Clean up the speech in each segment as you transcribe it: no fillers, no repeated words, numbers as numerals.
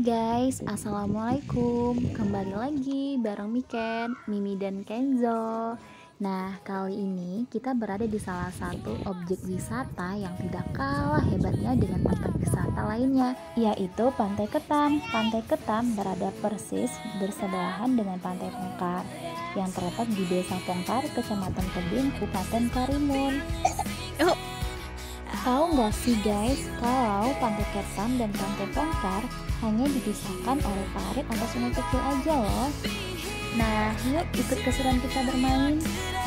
guys, assalamualaikum. Kembali lagi bareng Miken, Mimi dan Kenzo. Nah, kali ini kita berada di salah satu objek wisata yang tidak kalah hebatnya dengan tempat wisata lainnya, yaitu Pantai Ketam. Pantai Ketam berada persis bersebelahan dengan Pantai Pongkar yang terletak di Desa Pongkar, Kecamatan Tebing, Kabupaten Karimun. Tahu nggak sih guys, kalau Pantai Ketam dan Pantai Pongkar hanya dipisahkan oleh parit atau sungai kecil aja loh. Nah, yuk ikut keseruan kita bermain.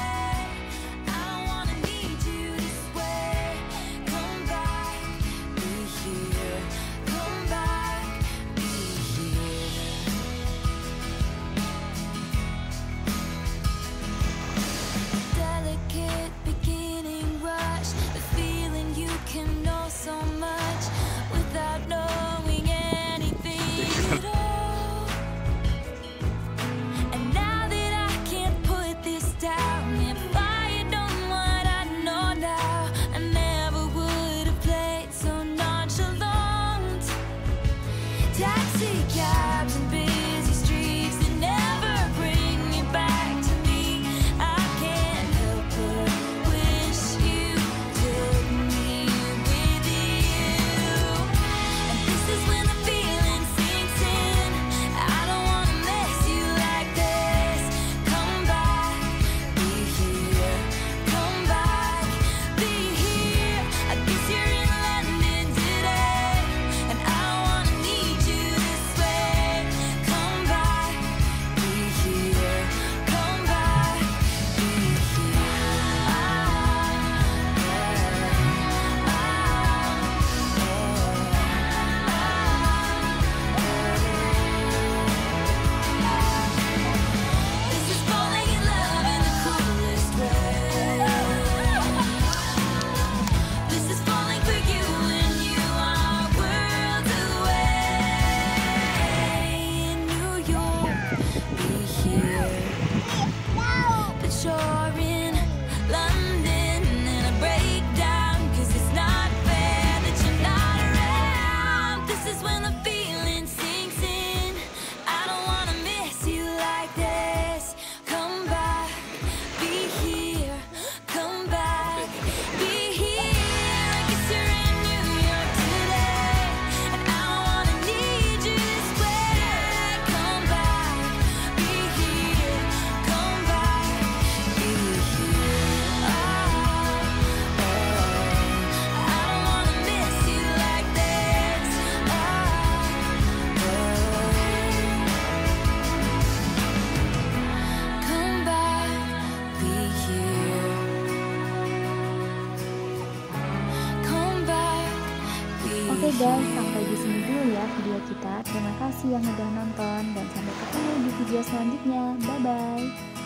Oke guys, sampai di sini dulu ya video kita. Terima kasih yang udah nonton dan sampai ketemu di video selanjutnya. Bye bye.